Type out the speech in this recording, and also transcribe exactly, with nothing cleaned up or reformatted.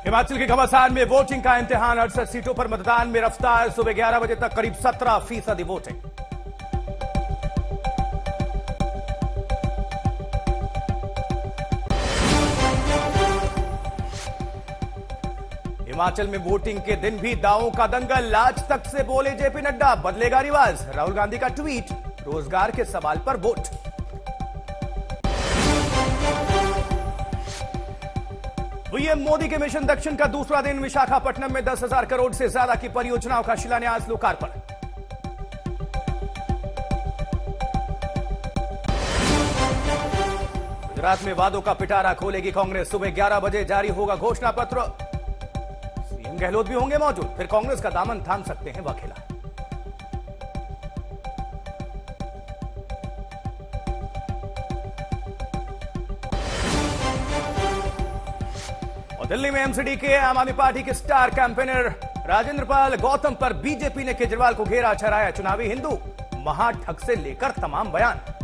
हिमाचल के घमासान में वोटिंग का इम्तिहान। अड़सठ सीटों पर मतदान में रफ्तार। सुबह ग्यारह बजे तक करीब सत्रह फीसदी वोटिंग। हिमाचल में वोटिंग के दिन भी दावों का दंगल। आज तक से बोले जेपी नड्डा, बदलेगा रिवाज। राहुल गांधी का ट्वीट, रोजगार के सवाल पर वोट। पीएम मोदी के मिशन दक्षिण का दूसरा दिन। विशाखापट्टनम में दस हजार करोड़ से ज्यादा की परियोजनाओं का शिलान्यास, लोकार्पण। गुजरात में वादों का पिटारा खोलेगी कांग्रेस। सुबह ग्यारह बजे जारी होगा घोषणा पत्र। सीएम गहलोत भी होंगे मौजूद। फिर कांग्रेस का दामन थाम सकते हैं वाघेला। दिल्ली में एमसीडी के आम आदमी पार्टी के स्टार कैंपेनर राजेंद्र पाल गौतम पर बीजेपी ने केजरीवाल को घेरा, ठहराया चुनावी हिंदू। महाठग से लेकर तमाम बयान।